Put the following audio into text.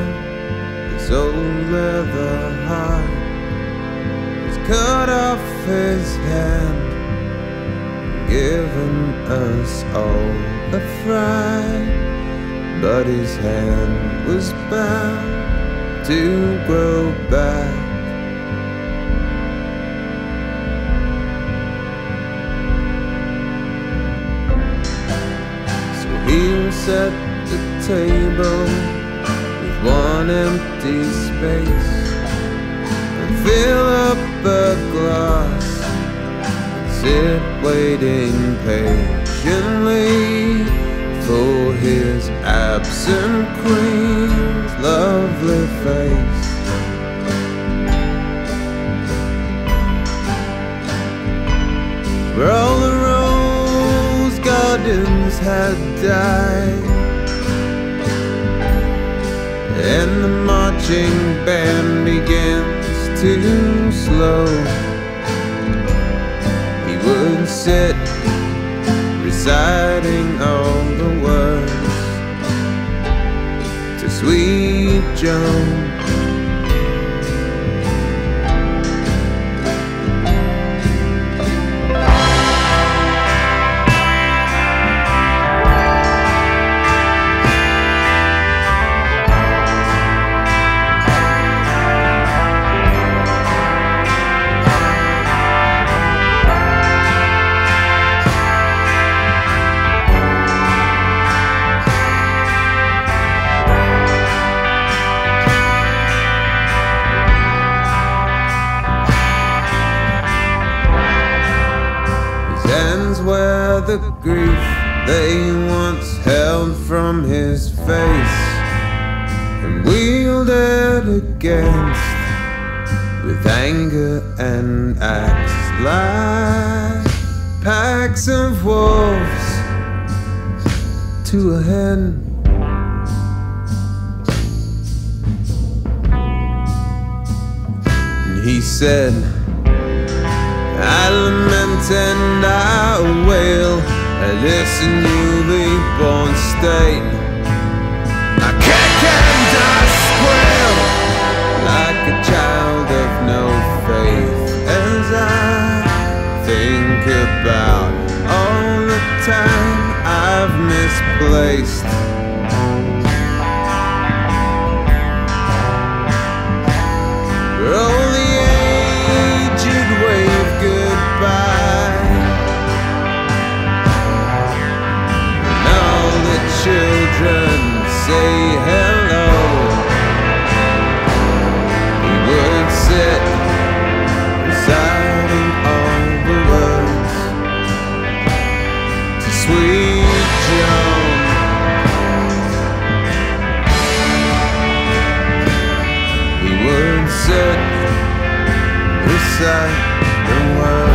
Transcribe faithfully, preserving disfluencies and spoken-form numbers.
his old leather heart. He's cut off his hand, given us all a fright, but his hand was bound to grow back. So he'll set the table with one empty space and fill up a glass and sit waiting patiently for his absent queen's lovely face. Where all the rose gardens had died and the marching band begins to slow, he would sit reciting all the words to Sweet Joan. Hands wear the grief they once held from his face and wielded against with anger and axe like packs of wolves to a hen. And he said, I lament and I wail at this newly born state. I kick and I squeal like a child of no faith as I think about all the time I've misplaced. All the aged wave goodbye, and all the children say hello. He would sit reciting all the words to Sweet Joan. He would sit recite the words